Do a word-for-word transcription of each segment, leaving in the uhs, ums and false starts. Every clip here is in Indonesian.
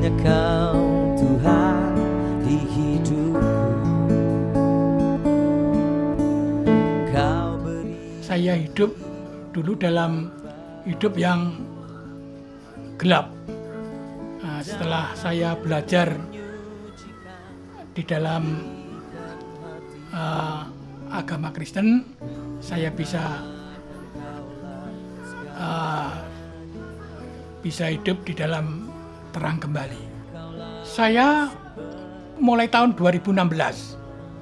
hanya Kau Tuhan di hidupku. Kau beri. Saya hidup dulu dalam hidup yang gelap. Nah, setelah saya belajar di dalam uh, agama Kristen, saya bisa uh, bisa hidup di dalam terang kembali. Saya mulai tahun dua ribu enam belas.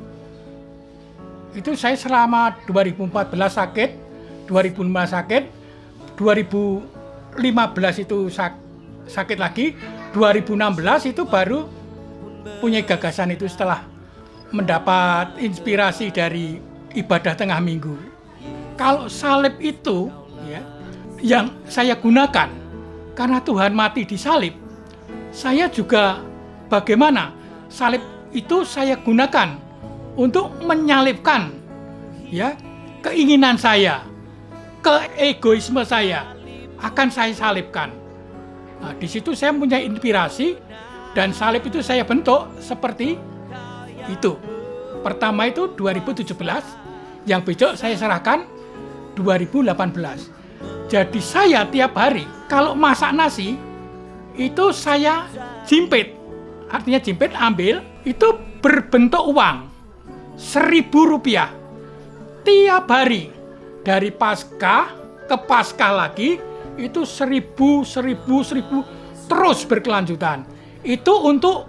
Itu saya selama dua ribu empat belas sakit, dua ribu lima belas sakit, dua ribu lima belas itu sak, sakit lagi, dua ribu enam belas itu baru punya gagasan itu setelah mendapat inspirasi dari ibadah tengah minggu. Kalau salib itu ya, yang saya gunakan karena Tuhan mati di salib, saya juga bagaimana salib itu saya gunakan untuk menyalibkan ya keinginan saya, keegoisme saya akan saya salibkan. Nah, di situ saya punya inspirasi dan salib itu saya bentuk seperti itu. Pertama itu dua ribu tujuh belas, yang besok saya serahkan dua ribu delapan belas. Jadi saya tiap hari kalau masak nasi itu saya jimpit. Artinya jimpit ambil itu berbentuk uang seribu rupiah tiap hari, dari Paskah ke Paskah lagi itu seribu, seribu, seribu terus berkelanjutan. Itu untuk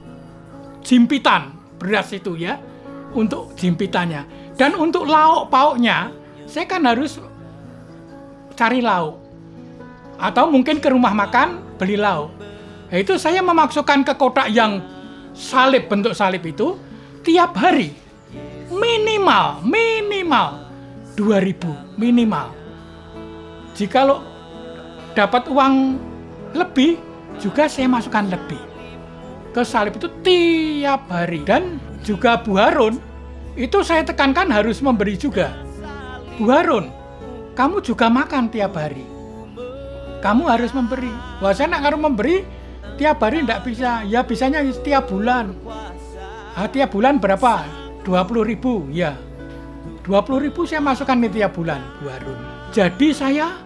jimpitan beras itu ya, untuk jimpitannya. Dan untuk lauk pauknya saya kan harus cari lauk atau mungkin ke rumah makan beli lauk. Nah, itu saya memasukkan ke kotak yang salib, bentuk salib itu tiap hari minimal minimal dua ribu minimal. Jikalau dapat uang lebih juga saya masukkan lebih ke salib itu tiap hari. Dan juga Bu Harun itu saya tekankan harus memberi juga. Bu Harun, kamu juga makan tiap hari, kamu harus memberi. Wah, saya nak harus memberi tiap hari tidak bisa. Ya bisanya setiap bulan. Ah, tiap bulan berapa? dua puluh ribu ya. dua puluh ribu saya masukkan di tiap bulan, Bu Harun. Jadi saya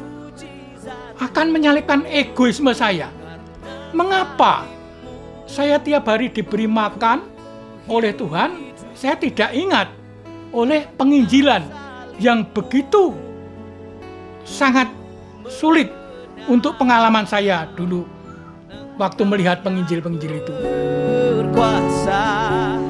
akan menyalipkan egoisme saya. Mengapa saya tiap hari diberi makan oleh Tuhan, saya tidak ingat oleh penginjilan yang begitu sangat sulit untuk pengalaman saya dulu waktu melihat penginjil-penginjil itu. Berkuasa